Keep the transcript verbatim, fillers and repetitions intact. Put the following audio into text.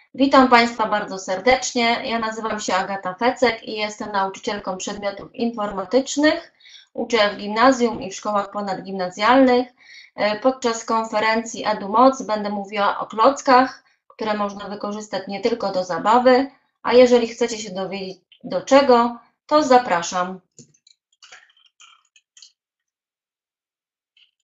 Witam Państwa bardzo serdecznie. Ja nazywam się Agata Fecek i jestem nauczycielką przedmiotów informatycznych. Uczę w gimnazjum i w szkołach ponadgimnazjalnych. Podczas konferencji EduMoc będę mówiła o klockach, które można wykorzystać nie tylko do zabawy, a jeżeli chcecie się dowiedzieć do czego, to zapraszam.